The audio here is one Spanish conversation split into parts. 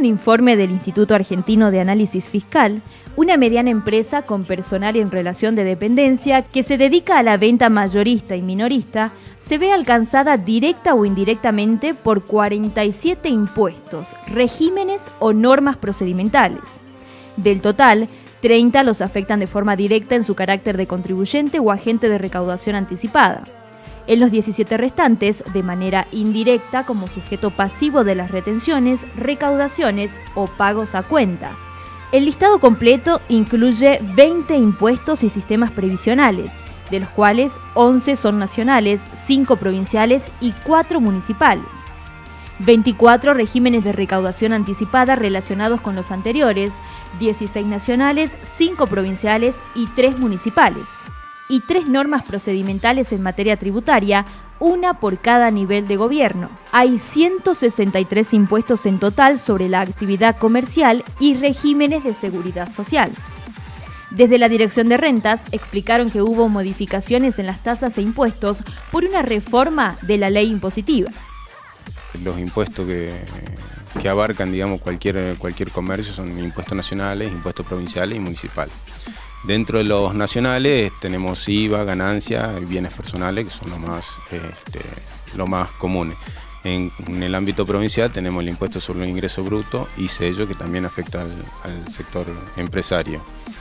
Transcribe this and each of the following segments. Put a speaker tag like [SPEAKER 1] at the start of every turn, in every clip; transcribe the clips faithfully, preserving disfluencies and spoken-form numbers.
[SPEAKER 1] un informe del Instituto Argentino de Análisis Fiscal, una mediana empresa con personal en relación de dependencia que se dedica a la venta mayorista y minorista se ve alcanzada directa o indirectamente por cuarenta y siete impuestos, regímenes o normas procedimentales. Del total, treinta los afectan de forma directa en su carácter de contribuyente o agente de recaudación anticipada. En los diecisiete restantes, de manera indirecta como sujeto pasivo de las retenciones, recaudaciones o pagos a cuenta. El listado completo incluye veinte impuestos y sistemas previsionales, de los cuales once son nacionales, cinco provinciales y cuatro municipales. veinticuatro regímenes de recaudación anticipada relacionados con los anteriores, dieciséis nacionales, cinco provinciales y tres municipales. Y tres normas procedimentales en materia tributaria, una por cada nivel de gobierno. Hay ciento sesenta y tres impuestos en total sobre la actividad comercial y regímenes de seguridad social. Desde la Dirección de Rentas explicaron que hubo modificaciones en las tasas e impuestos por una reforma de la ley impositiva.
[SPEAKER 2] Los impuestos que, que abarcan, digamos, cualquier, cualquier comercio son impuestos nacionales, impuestos provinciales y municipales. Dentro de los nacionales tenemos I V A, ganancia y bienes personales, que son los más, este, lo más comunes. En, en el ámbito provincial tenemos el impuesto sobre el ingreso bruto y sello, que también afecta al, al sector empresario.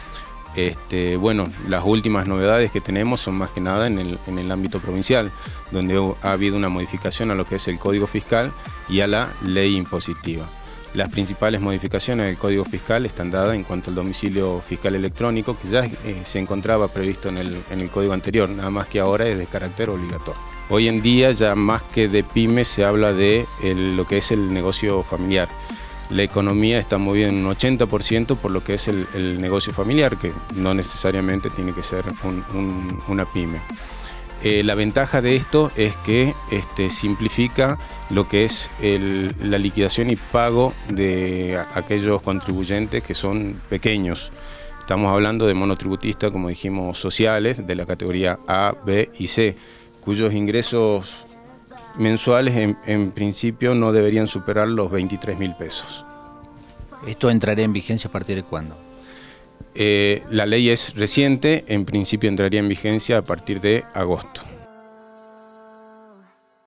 [SPEAKER 2] Este, bueno, las últimas novedades que tenemos son más que nada en el, en el ámbito provincial, donde ha habido una modificación a lo que es el Código Fiscal y a la ley impositiva. Las principales modificaciones del Código Fiscal están dadas en cuanto al domicilio fiscal electrónico, que ya eh, se encontraba previsto en el, en el Código anterior, nada más que ahora es de carácter obligatorio. Hoy en día ya más que de pyme se habla de el, lo que es el negocio familiar. La economía está movida en un ochenta por ciento por lo que es el, el negocio familiar, que no necesariamente tiene que ser un, un, una pyme. Eh, la ventaja de esto es que este, simplifica lo que es el, la liquidación y pago de a, aquellos contribuyentes que son pequeños. Estamos hablando de monotributistas, como dijimos, sociales, de la categoría A, B y C, cuyos ingresos mensuales en, en principio no deberían superar los veintitrés mil pesos.
[SPEAKER 3] ¿Esto entraría en vigencia a partir de cuándo?
[SPEAKER 2] Eh, la ley es reciente, en principio entraría en vigencia a partir de agosto.